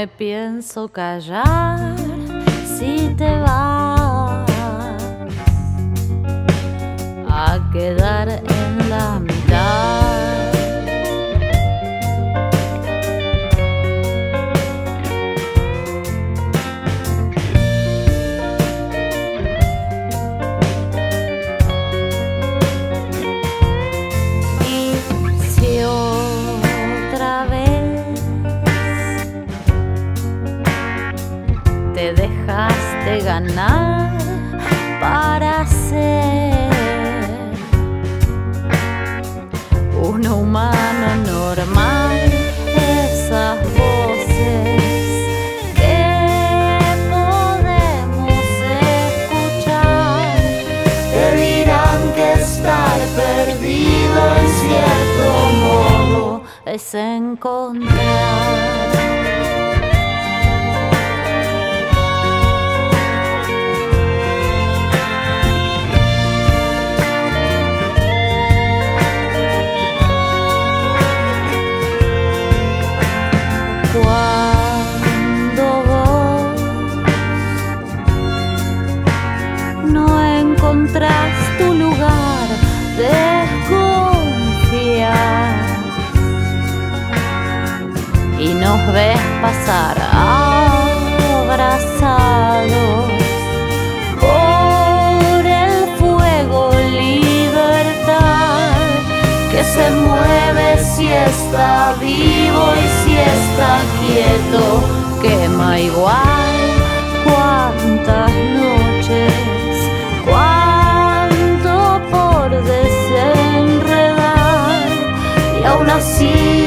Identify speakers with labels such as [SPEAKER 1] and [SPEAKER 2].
[SPEAKER 1] me pienso callar si te vas a quedar en la mitad. Y si otra vez te dejaste ganar para ser un humano normal, esas voces que podemos escuchar te dirán que estar perdido en cierto modo es encontrar. Cuando vos no encontrás tu lugar, desconfías y nos ves pasar abrazados por el fuego. Libertad que se mueve si está vivo y si está quieto, quema igual. Cuántas noches, cuánto por desenredar, y aún así